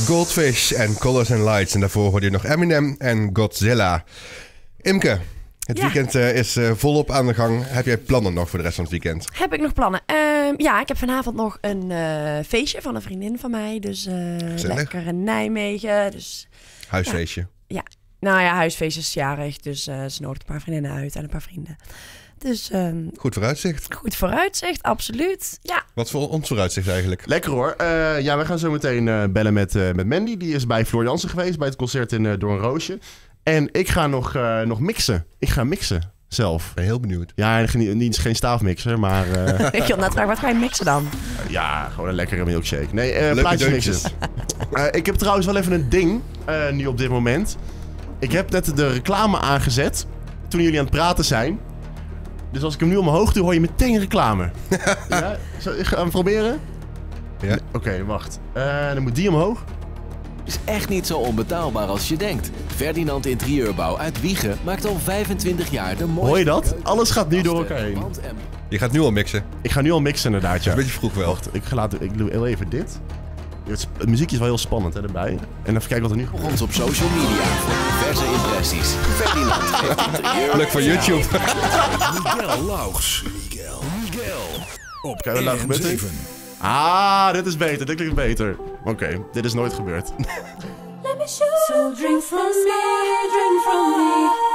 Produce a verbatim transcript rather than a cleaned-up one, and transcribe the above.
Goldfish en Colors and Lights. En daarvoor hoorde je nog Eminem en Godzilla. Imke, het ja. weekend uh, is uh, volop aan de gang. Heb jij plannen nog voor de rest van het weekend? Heb ik nog plannen? Uh, ja, ik heb vanavond nog een uh, feestje van een vriendin van mij. Dus uh, lekker in Nijmegen. Dus, Huisfeestje? Ja, ja, nou ja, huisfeestje is jarig. Dus uh, ze nodigt een paar vriendinnen uit en een paar vrienden. Dus, um, goed vooruitzicht. Goed vooruitzicht, absoluut. Ja. Wat voor ons vooruitzicht eigenlijk? Lekker hoor. Uh, ja, we gaan zo meteen uh, bellen met, uh, met Mandy. Die is bij Floor Jansen geweest bij het concert in uh, Doornroosje. En ik ga nog, uh, nog mixen. Ik ga mixen zelf. Ik ben heel benieuwd. Ja, niet, niet geen staafmixer, maar... Uh... ik wil net vragen, wat ga je mixen dan? Uh, ja, gewoon een lekkere milkshake. Nee, uh, plaatjes mixen. uh, ik heb trouwens wel even een ding, uh, nu op dit moment. Ik heb net de reclame aangezet toen jullie aan het praten zijn. Dus als ik hem nu omhoog doe, hoor je meteen reclame. Ja? Zal ik gaan proberen? Ja. Oké, okay, wacht. Uh, dan moet die omhoog. Is echt niet zo onbetaalbaar als je denkt. Ferdinand Interieurbouw uit Wijchen maakt al vijfentwintig jaar de mooiste... Hoor je dat? Alles gaat nu door elkaar heen. Je gaat nu al mixen? Ik ga nu al mixen inderdaad, ja. Een beetje vroeg wel. Wacht, ik, ga laten, ik doe heel even dit. Het, het muziek is wel heel spannend hè, erbij. En even kijken wat er nu gebeurt. Ons op social media voor diverse impressies. Ferdinand heeft interieur. Leuk voor YouTube. Miguel Laux. Miguel. Miguel. Op Kijk, wat gebeurt er? Ah, dit is beter. Dit klinkt beter. Oké, okay, dit is nooit gebeurd. Let me show. So drink from me, drink from me.